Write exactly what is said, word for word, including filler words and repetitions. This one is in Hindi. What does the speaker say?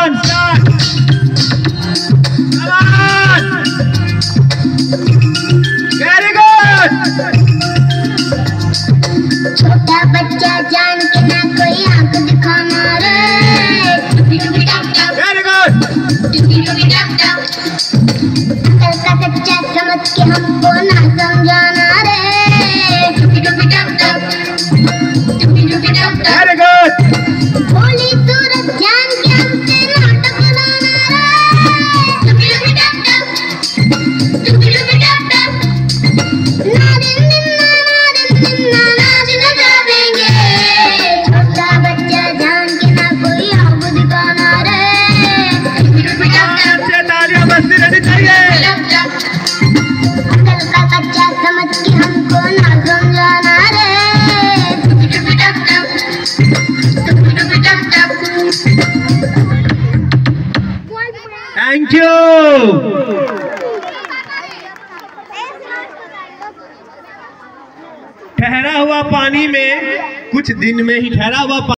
One start. Very good. छोटा बच्चा जान के ना कोई आंख दिखाना रे। Very good. अकल का कच्चा समझ के हमको ना समझाना रे। Very good. भोली सूरत जान के हमसे ना टकराना रे। ना दिन दिन ना ना दिन दिन ना नाच लगा देंगे। छोटा बच्चा जान के ना कोई आंख दिखाना रे। अच्छे तालियां बजती रहनी चाहिए। अकल का कच्चा समझ के हमको ना समझाना रे। Thank you. ठहरा हुआ पानी में कुछ दिन में ही ठहरा हुआ